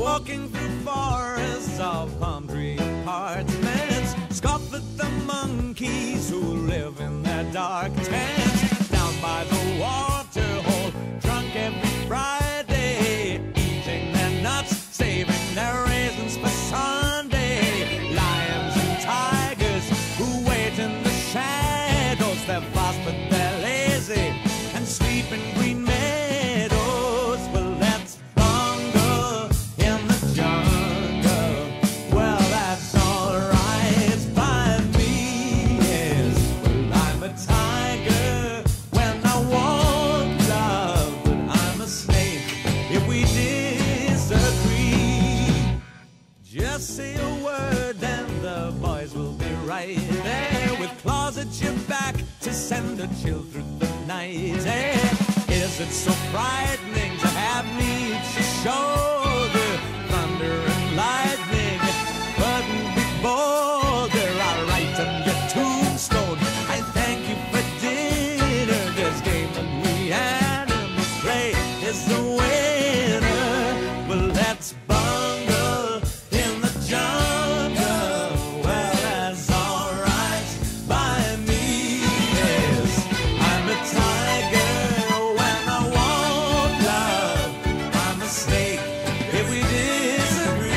walking through forests of palm tree apartments, scoff at the monkeys who live in their dark tents, down by the water hole, drunk every Friday, eating their nuts, saving their raisins for Sunday. Lions and tigers who wait in the shadows, they're fast but they're lazy and sleep in green meadows. Well, let's bungle in the jungle. Well, that's alright by me, yes. Well, I'm a tiger when I want love, but I'm a snake if we disagree. Just say a word and the boys will be right there, with claws at your back to send a chill through the night. Is it so frightening to have me at your shoulder? Thunder and lightning couldn't be bolder. I'll write on your tombstone, I thank you for dinner. This game that we animals play is the winner. Well, let's bungle in the jungle. Well, that's alright by me, yes. I'm a tiger when I want love. I'm a snake if we disagree,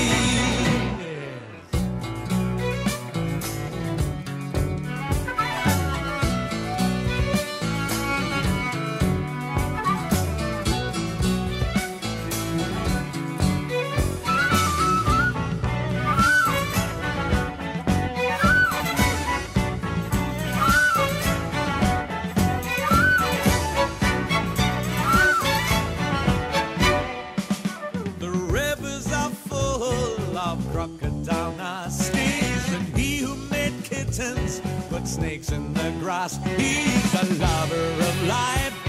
The rivers are full of crocodile nasties, and he who made kittens put snakes in the grass. He's a lover of life